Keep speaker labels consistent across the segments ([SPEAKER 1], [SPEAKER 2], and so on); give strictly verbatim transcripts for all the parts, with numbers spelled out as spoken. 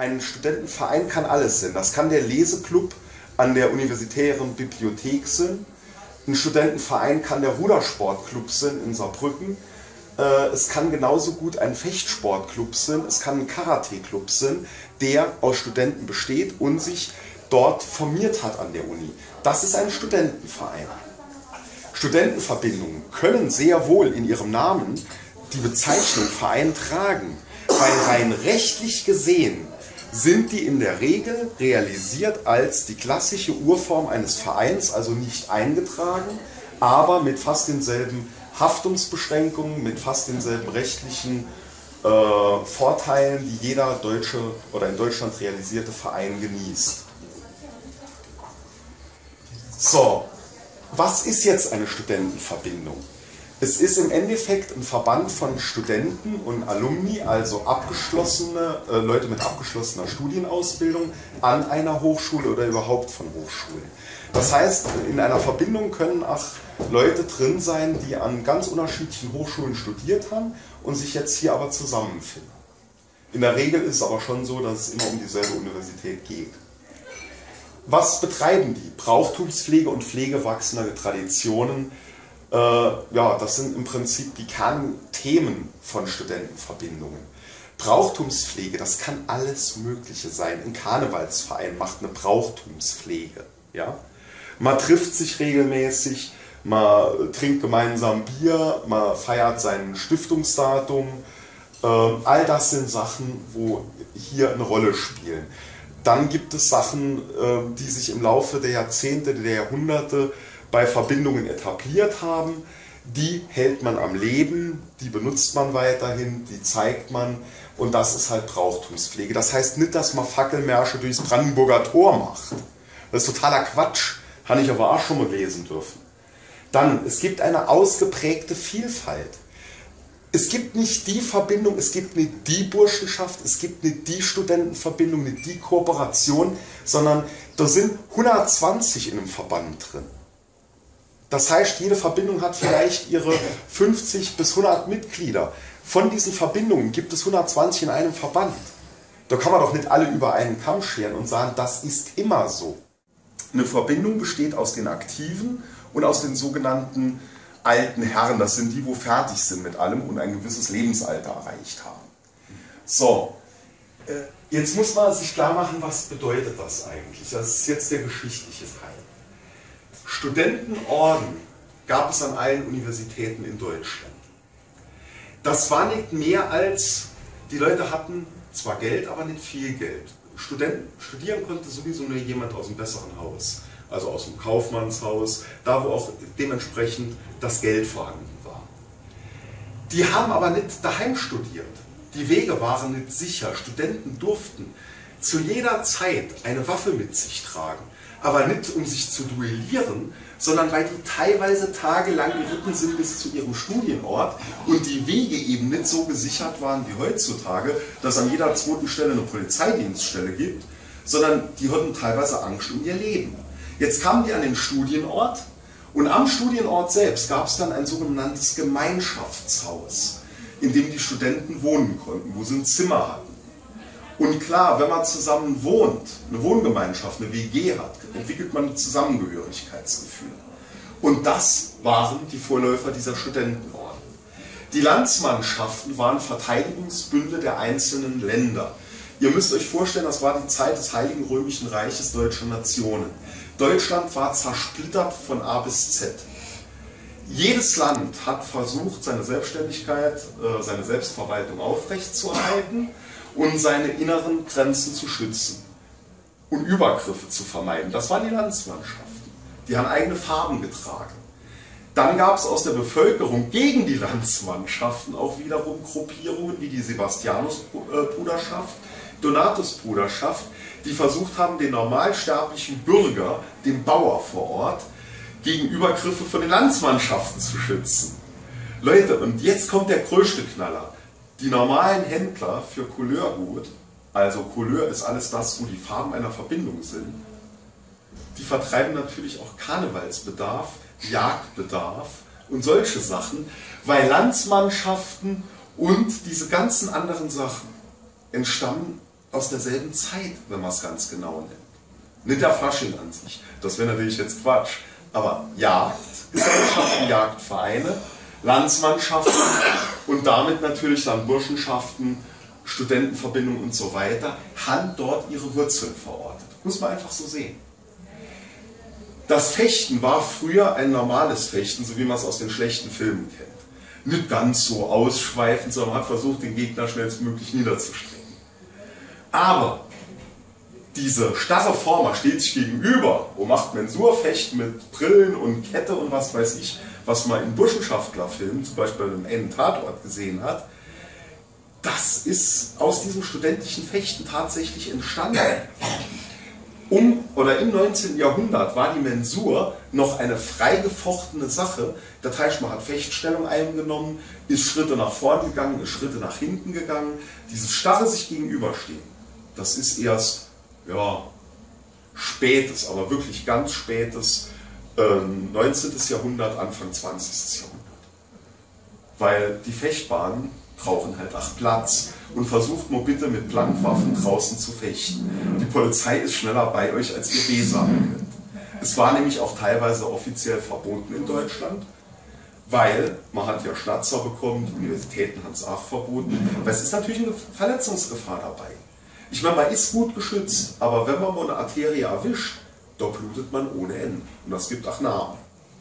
[SPEAKER 1] Ein Studentenverein kann alles sein. Das kann der Leseklub an der universitären Bibliothek sein. Ein Studentenverein kann der Rudersportclub sein in Saarbrücken. Es kann genauso gut ein Fechtsportclub sein. Es kann ein Karate-Club sein, der aus Studenten besteht und sich dort formiert hat an der Uni. Das ist ein Studentenverein. Studentenverbindungen können sehr wohl in ihrem Namen die Bezeichnung Verein tragen, weil rein rechtlich gesehen sind die in der Regel realisiert als die klassische Urform eines Vereins, also nicht eingetragen, aber mit fast denselben Haftungsbeschränkungen, mit fast denselben rechtlichen äh, Vorteilen, die jeder deutsche oder in Deutschland realisierte Verein genießt. So, was ist jetzt eine Studentenverbindung? Es ist im Endeffekt ein Verband von Studenten und Alumni, also abgeschlossene äh, Leute mit abgeschlossener Studienausbildung an einer Hochschule oder überhaupt von Hochschulen. Das heißt, in einer Verbindung können auch Leute drin sein, die an ganz unterschiedlichen Hochschulen studiert haben und sich jetzt hier aber zusammenfinden. In der Regel ist es aber schon so, dass es immer um dieselbe Universität geht. Was betreiben die? Brauchtumspflege und Pflege wachsender Traditionen. Äh, ja, das sind im Prinzip die Kernthemen von Studentenverbindungen. Brauchtumspflege, das kann alles Mögliche sein. Ein Karnevalsverein macht eine Brauchtumspflege. Ja? Man trifft sich regelmäßig, man trinkt gemeinsam Bier, man feiert sein Stiftungsdatum. Äh, all das sind Sachen, wo hier eine Rolle spielen. Dann gibt es Sachen, die sich im Laufe der Jahrzehnte, der Jahrhunderte bei Verbindungen etabliert haben. Die hält man am Leben, die benutzt man weiterhin, die zeigt man und das ist halt Brauchtumspflege. Das heißt nicht, dass man Fackelmärsche durchs Brandenburger Tor macht. Das ist totaler Quatsch, habe ich aber auch schon mal lesen dürfen. Dann, es gibt eine ausgeprägte Vielfalt. Es gibt nicht die Verbindung, es gibt nicht die Burschenschaft, es gibt nicht die Studentenverbindung, nicht die Kooperation, sondern da sind hundertzwanzig in einem Verband drin. Das heißt, jede Verbindung hat vielleicht ihre fünfzig bis hundert Mitglieder. Von diesen Verbindungen gibt es hundertzwanzig in einem Verband. Da kann man doch nicht alle über einen Kamm scheren und sagen, das ist immer so. Eine Verbindung besteht aus den Aktiven und aus den sogenannten alten Herren, das sind die, wo fertig sind mit allem und ein gewisses Lebensalter erreicht haben. So, jetzt muss man sich klar machen, was bedeutet das eigentlich? Das ist jetzt der geschichtliche Teil. Studentenorden gab es an allen Universitäten in Deutschland. Das war nicht mehr als, die Leute hatten zwar Geld, aber nicht viel Geld. Studenten, studieren konnte sowieso nur jemand aus einem besseren Haus. Also aus dem Kaufmannshaus, da wo auch dementsprechend das Geld vorhanden war. Die haben aber nicht daheim studiert. Die Wege waren nicht sicher. Studenten durften zu jeder Zeit eine Waffe mit sich tragen. Aber nicht um sich zu duellieren, sondern weil die teilweise tagelang geritten sind bis zu ihrem Studienort und die Wege eben nicht so gesichert waren wie heutzutage, dass an jeder zweiten Stelle eine Polizeidienststelle gibt, sondern die hatten teilweise Angst um ihr Leben. Jetzt kamen die an den Studienort und am Studienort selbst gab es dann ein sogenanntes Gemeinschaftshaus, in dem die Studenten wohnen konnten, wo sie ein Zimmer hatten. Und klar, wenn man zusammen wohnt, eine Wohngemeinschaft, eine W G hat, entwickelt man ein Zusammengehörigkeitsgefühl. Und das waren die Vorläufer dieser Studentenorden. Die Landsmannschaften waren Verteidigungsbünde der einzelnen Länder. Ihr müsst euch vorstellen, das war die Zeit des Heiligen Römischen Reiches deutscher Nationen. Deutschland war zersplittert von A bis Z. Jedes Land hat versucht, seine Selbstständigkeit, seine Selbstverwaltung aufrechtzuerhalten und seine inneren Grenzen zu schützen und Übergriffe zu vermeiden. Das waren die Landsmannschaften. Die haben eigene Farben getragen. Dann gab es aus der Bevölkerung gegen die Landsmannschaften auch wiederum Gruppierungen wie die Sebastianusbruderschaft, Donatusbruderschaft, die versucht haben, den normalsterblichen Bürger, den Bauer vor Ort, gegen Übergriffe von den Landsmannschaften zu schützen. Leute, und jetzt kommt der größte Knaller. Die normalen Händler für Couleurgut, also Couleur ist alles das, wo die Farben einer Verbindung sind, die vertreiben natürlich auch Karnevalsbedarf, Jagdbedarf und solche Sachen, weil Landsmannschaften und diese ganzen anderen Sachen entstammen aus derselben Zeit, wenn man es ganz genau nimmt. Nicht der Fasching an sich, das wäre natürlich jetzt Quatsch, aber Jagdgesellschaften, Jagdvereine, Landsmannschaften und damit natürlich dann Burschenschaften, Studentenverbindungen und so weiter, haben dort ihre Wurzeln verortet. Muss man einfach so sehen. Das Fechten war früher ein normales Fechten, so wie man es aus den schlechten Filmen kennt. Nicht ganz so ausschweifend, sondern man hat versucht, den Gegner schnellstmöglich niederzustrecken. Aber diese starre Form, man steht sich gegenüber und macht Mensurfechten mit Brillen und Kette und was weiß ich, was man in Burschenschaftlerfilmen, zum Beispiel im einen Tatort gesehen hat, das ist aus diesem studentischen Fechten tatsächlich entstanden. Um, oder im neunzehnten Jahrhundert war die Mensur noch eine frei gefochtene Sache. Das heißt, man hat Fechtstellung eingenommen, ist Schritte nach vorn gegangen, ist Schritte nach hinten gegangen. Dieses starre sich gegenüberstehen, das ist erst ja, spätes, aber wirklich ganz spätes äh, neunzehnten Jahrhundert, Anfang zwanzigsten Jahrhundert. Weil die Fechtbahnen brauchen halt auch Platz. Und versucht mal bitte mit Blankwaffen draußen zu fechten. Die Polizei ist schneller bei euch, als ihr weh sagen könnt. Es war nämlich auch teilweise offiziell verboten in Deutschland, weil man hat ja Schnatzer bekommen, die Universitäten haben es auch verboten, weil es ist natürlich eine Verletzungsgefahr dabei. Ich meine, man ist gut geschützt, aber wenn man mal eine Arterie erwischt, da blutet man ohne Ende. Und das gibt auch Narben.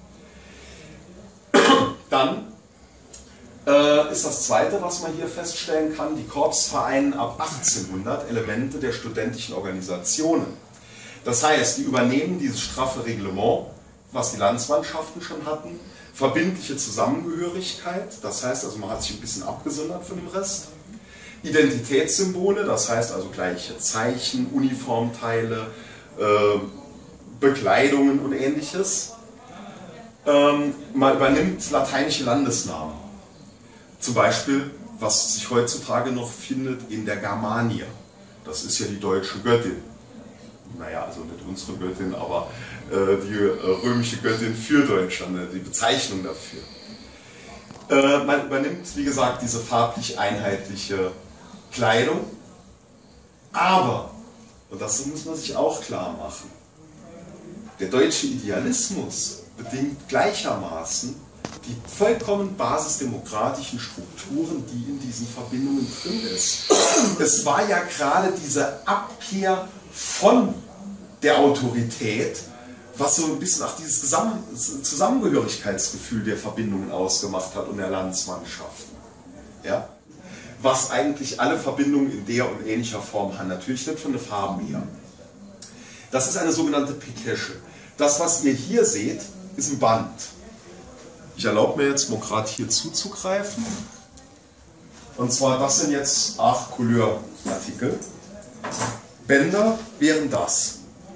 [SPEAKER 1] Dann äh, ist das Zweite, was man hier feststellen kann, die Korpsvereine ab achtzehnhundert, Elemente der studentischen Organisationen. Das heißt, die übernehmen dieses straffe Reglement, was die Landsmannschaften schon hatten, verbindliche Zusammengehörigkeit, das heißt also, man hat sich ein bisschen abgesondert von dem Rest. Identitätssymbole, das heißt also gleiche Zeichen, Uniformteile, äh, Bekleidungen und ähnliches. Ähm, man übernimmt lateinische Landesnamen. Zum Beispiel, was sich heutzutage noch findet in der Germania. Das ist ja die deutsche Göttin. Naja, also nicht unsere Göttin, aber äh, die äh, römische Göttin für Deutschland, die Bezeichnung dafür. Äh, man übernimmt, wie gesagt, diese farblich einheitliche Kleidung, aber, und das muss man sich auch klar machen, der deutsche Idealismus bedingt gleichermaßen die vollkommen basisdemokratischen Strukturen, die in diesen Verbindungen drin ist. Es war ja gerade diese Abkehr von der Autorität, was so ein bisschen auch dieses Zusammen Zusammengehörigkeitsgefühl der Verbindungen ausgemacht hat und der Landsmannschaften. Ja? Was eigentlich alle Verbindungen in der und ähnlicher Form haben. Natürlich nicht von den Farben her. Das ist eine sogenannte Pikesche. Das, was ihr hier seht, ist ein Band. Ich erlaube mir jetzt mal gerade hier zuzugreifen. Und zwar, das sind jetzt acht Couleur-Artikel. Bänder wären das.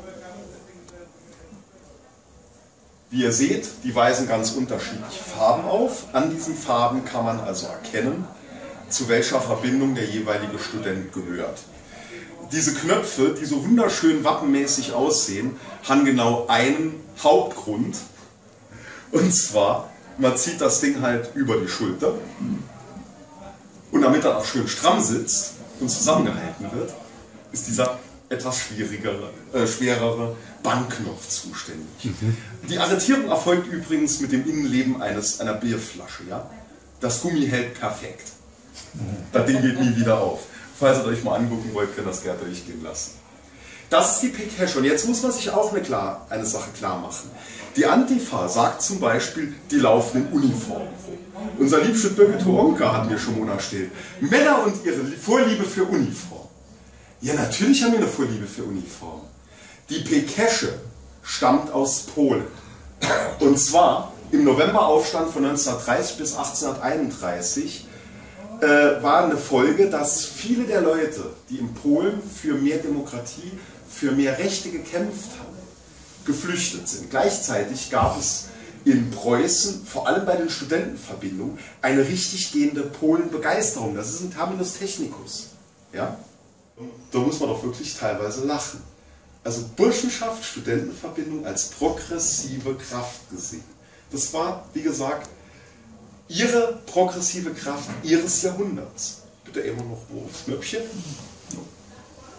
[SPEAKER 1] Wie ihr seht, die weisen ganz unterschiedliche Farben auf. An diesen Farben kann man also erkennen, zu welcher Verbindung der jeweilige Student gehört. Diese Knöpfe, die so wunderschön wappenmäßig aussehen, haben genau einen Hauptgrund. Und zwar, man zieht das Ding halt über die Schulter. Und damit er auch schön stramm sitzt und zusammengehalten wird, ist dieser etwas schwierigere, äh, schwerere Bandknopf zuständig. Mhm. Die Arretierung erfolgt übrigens mit dem Innenleben eines, einer Bierflasche. Ja? Das Gummi hält perfekt. Mhm. Das Ding geht nie wieder auf. Falls ihr euch mal angucken wollt, könnt ihr das gerne durchgehen lassen. Das ist die Pikesche. Und jetzt muss man sich auch eine, klar, eine Sache klar machen. Die Antifa sagt zum Beispiel, die laufen in Uniform. Unser liebster Birgit Onka hat mir schon mal erzählt. Männer und ihre Vorliebe für Uniform. Ja, natürlich haben wir eine Vorliebe für Uniform. Die Pikesche stammt aus Polen. Und zwar im Novemberaufstand von neunzehnhundertdreißig bis achtzehnhunderteinunddreißig äh, war eine Folge, dass viele der Leute, die in Polen für mehr Demokratie, für mehr Rechte gekämpft haben, geflüchtet sind. Gleichzeitig gab es in Preußen, vor allem bei den Studentenverbindungen, eine richtig gehende Polenbegeisterung. Das ist ein Terminus technicus. Ja? Da muss man doch wirklich teilweise lachen. Also Burschenschaft, Studentenverbindung als progressive Kraft gesehen. Das war, wie gesagt, ihre progressive Kraft ihres Jahrhunderts. Bitte immer noch aufs Knöpfchen.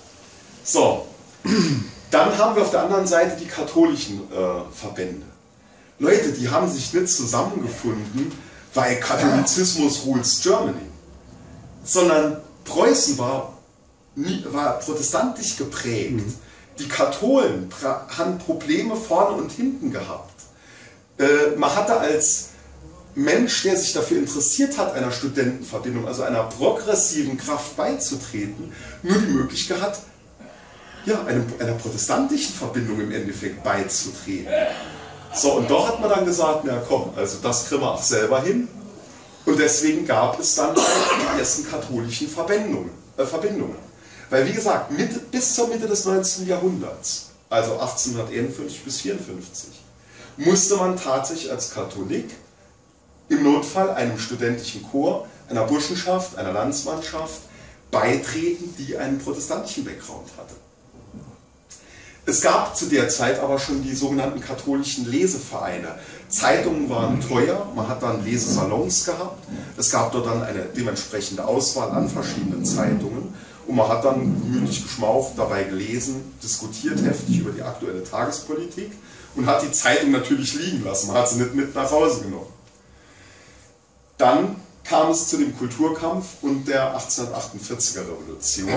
[SPEAKER 1] So, dann haben wir auf der anderen Seite die katholischen äh, Verbände. Leute, die haben sich nicht zusammengefunden, weil Katholizismus rules Germany, sondern Preußen war, nie, war protestantisch geprägt. Mhm. Die Katholen haben Probleme vorne und hinten gehabt. Äh, man hatte als Mensch, der sich dafür interessiert hat, einer Studentenverbindung, also einer progressiven Kraft beizutreten, nur die Möglichkeit hat, ja, einer, einer protestantischen Verbindung im Endeffekt beizutreten. So, und da hat man dann gesagt, na komm, also das kriegen wir auch selber hin. Und deswegen gab es dann die ersten katholischen Verbindungen. Äh, Verbindungen. Weil wie gesagt, mit, bis zur Mitte des neunzehnten Jahrhunderts, also achtzehnhunderteinundfünfzig bis vierundfünfzig, musste man tatsächlich als Katholik im Notfall einem studentischen Chor, einer Burschenschaft, einer Landsmannschaft beitreten, die einen protestantischen Background hatte. Es gab zu der Zeit aber schon die sogenannten katholischen Lesevereine. Zeitungen waren teuer, man hat dann Lesesalons gehabt, es gab dort dann eine dementsprechende Auswahl an verschiedenen Zeitungen und man hat dann gemütlich geschmaucht, dabei gelesen, diskutiert heftig über die aktuelle Tagespolitik und hat die Zeitung natürlich liegen lassen, man hat sie nicht mit nach Hause genommen. Dann kam es zu dem Kulturkampf und der achtzehnhundertachtundvierziger Revolution.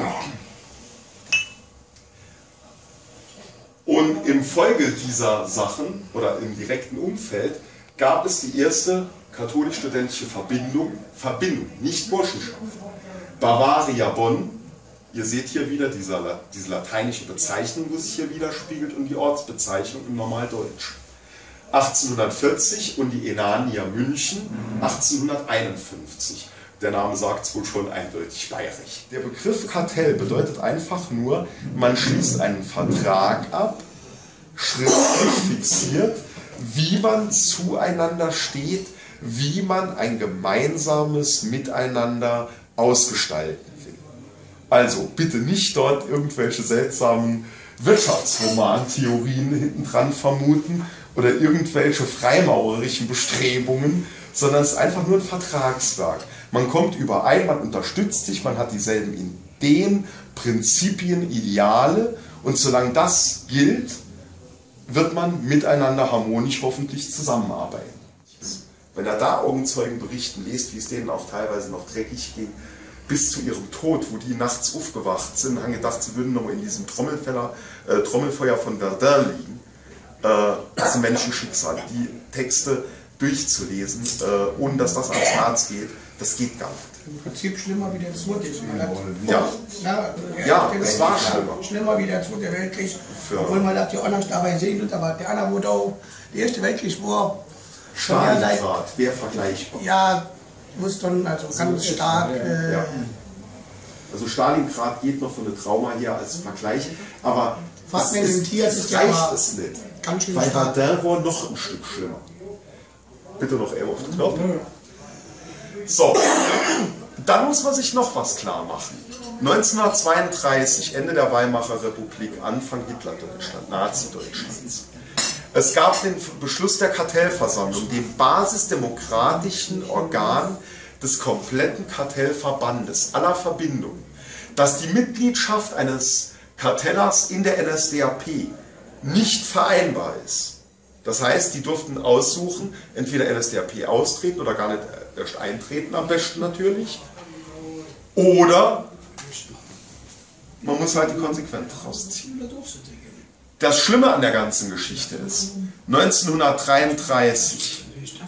[SPEAKER 1] Und im Folge dieser Sachen oder im direkten Umfeld gab es die erste katholisch-studentische Verbindung, Verbindung, nicht Burschenschaft. Bavaria Bonn, ihr seht hier wieder diese, diese lateinische Bezeichnung, wo sich hier widerspiegelt, und die Ortsbezeichnung im Normaldeutsch. achtzehnhundertvierzig und die Enania München achtzehnhunderteinundfünfzig. Der Name sagt es wohl schon eindeutig bayerisch. Der Begriff Kartell bedeutet einfach nur, man schließt einen Vertrag ab, schriftlich fixiert, wie man zueinander steht, wie man ein gemeinsames Miteinander ausgestalten will. Also bitte nicht dort irgendwelche seltsamen Wirtschaftsroman-Theorien hinten dran vermuten oder irgendwelche freimaurerischen Bestrebungen, sondern es ist einfach nur ein Vertragswerk. Man kommt überein, man unterstützt sich, man hat dieselben Ideen, Prinzipien, Ideale, und solange das gilt, wird man miteinander harmonisch hoffentlich zusammenarbeiten. Wenn er da Augenzeugen berichten lest, wie es denen auch teilweise noch dreckig ging, bis zu ihrem Tod, wo die nachts aufgewacht sind, haben gedacht, sie würden noch in diesem Trommelfeuer, äh, Trommelfeuer von Verdun liegen. Äh, das ist ein Menschenschicksal, die Texte durchzulesen, äh, ohne dass das ans Herz geht, das geht gar nicht.
[SPEAKER 2] Im Prinzip schlimmer wie der Zweite.
[SPEAKER 1] Ja,
[SPEAKER 2] ja,
[SPEAKER 1] ja es war schlimmer.
[SPEAKER 2] Schlimmer wie der Zweite Weltkrieg,
[SPEAKER 1] ja.
[SPEAKER 2] Obwohl man das ja anders dabei sehen wird, aber der andere wurde auch, der Erste Weltkrieg war
[SPEAKER 1] Stalingrad, wäre vergleichbar.
[SPEAKER 2] Ja, muss dann also ganz stark. Äh,
[SPEAKER 1] ja. Also Stalingrad geht noch von der Trauma her als Vergleich, aber das, ist, das reicht es nicht.
[SPEAKER 2] Ganz schön
[SPEAKER 1] weil
[SPEAKER 2] stark.
[SPEAKER 1] Verdun war noch ein Stück schlimmer. Bitte noch eher auf den Knopf. So, dann muss man sich noch was klar machen. neunzehnhundertzweiunddreißig, Ende der Weimarer Republik, Anfang Hitlerdeutschland, Nazi-Deutschlands. Es gab den Beschluss der Kartellversammlung, dem basisdemokratischen Organ des kompletten Kartellverbandes, aller Verbindungen, dass die Mitgliedschaft eines Kartellers in der N S D A P nicht vereinbar ist. Das heißt, die durften aussuchen, entweder N S D A P austreten oder gar nicht erst eintreten, am besten natürlich. Oder man muss halt die Konsequenz rausziehen. Das Schlimme an der ganzen Geschichte ist, neunzehnhundertdreiunddreißig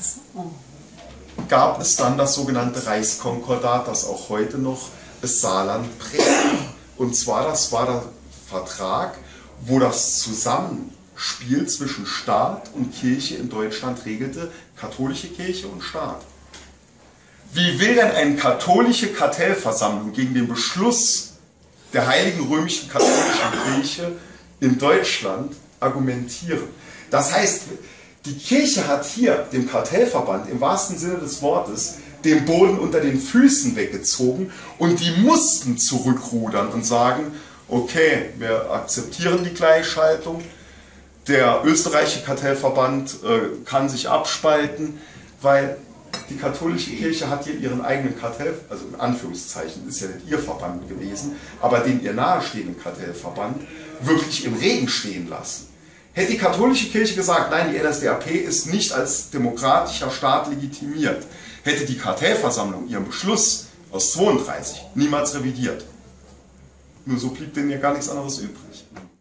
[SPEAKER 1] gab es dann das sogenannte Reichskonkordat, das auch heute noch das Saarland prägt. Und zwar, das war der Vertrag, wo das Zusammenspiel zwischen Staat und Kirche in Deutschland regelte, katholische Kirche und Staat. Wie will denn eine katholische Kartellversammlung gegen den Beschluss der Heiligen Römischen Katholischen Kirche in Deutschland argumentieren? Das heißt, die Kirche hat hier dem Kartellverband im wahrsten Sinne des Wortes den Boden unter den Füßen weggezogen und die mussten zurückrudern und sagen, okay, wir akzeptieren die Gleichschaltung, der österreichische Kartellverband äh, kann sich abspalten, weil die katholische Kirche hat hier ihren eigenen Kartell, also in Anführungszeichen, ist ja nicht ihr Verband gewesen, aber den ihr nahestehenden Kartellverband wirklich im Regen stehen lassen. Hätte die katholische Kirche gesagt, nein, die N S D A P ist nicht als demokratischer Staat legitimiert, hätte die Kartellversammlung ihren Beschluss aus zweiunddreißig niemals revidiert. Nur so blieb denen ja gar nichts anderes übrig.